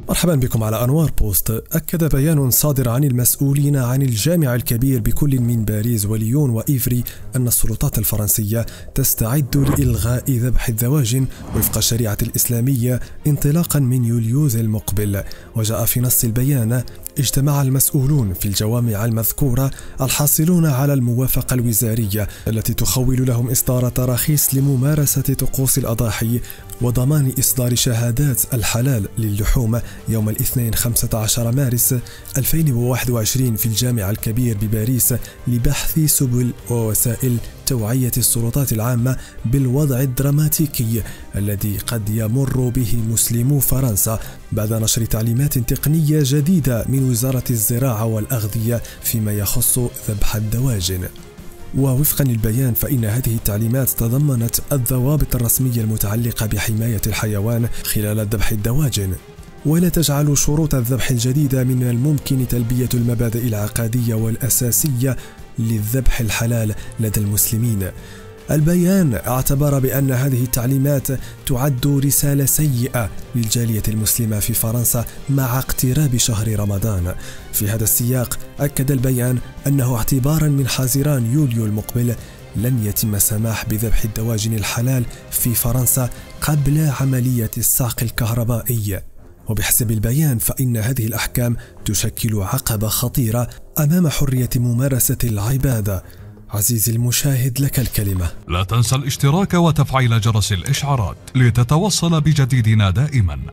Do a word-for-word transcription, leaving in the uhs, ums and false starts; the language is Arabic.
مرحبا بكم على أنوار بوست. أكد بيان صادر عن المسؤولين عن الجامع الكبير بكل من باريس وليون وإيفري أن السلطات الفرنسية تستعد لإلغاء ذبح الدواجن وفق الشريعة الإسلامية انطلاقا من يوليوز المقبل. وجاء في نص البيان: اجتمع المسؤولون في الجوامع المذكورة الحاصلون على الموافقة الوزارية التي تخول لهم إصدار تراخيص لممارسة طقوس الأضاحي وضمان إصدار شهادات الحلال للحوم يوم الاثنين خمسة عشر مارس ألفين وواحد وعشرين في الجامع الكبير بباريس لبحث سبل ووسائل توعية السلطات العامة بالوضع الدراماتيكي الذي قد يمر به مسلمو فرنسا بعد نشر تعليمات تقنية جديدة من وزارة الزراعة والأغذية فيما يخص ذبح الدواجن. ووفقا للبيان فإن هذه التعليمات تضمنت الضوابط الرسمية المتعلقة بحماية الحيوان خلال ذبح الدواجن، ولا تجعل شروط الذبح الجديدة من الممكن تلبية المبادئ العقدية والأساسية للذبح الحلال لدى المسلمين. البيان اعتبر بأن هذه التعليمات تعد رسالة سيئة للجالية المسلمة في فرنسا مع اقتراب شهر رمضان. في هذا السياق أكد البيان أنه اعتبارا من حزيران يوليو المقبل لن يتم السماح بذبح الدواجن الحلال في فرنسا قبل عملية الصعق الكهربائي. وبحسب البيان فإن هذه الأحكام تشكل عقبة خطيرة أمام حرية ممارسة العبادة. عزيزي المشاهد، لك الكلمة. لا تنسى الاشتراك وتفعيل جرس الإشعارات لتتوصل بجديدنا دائما.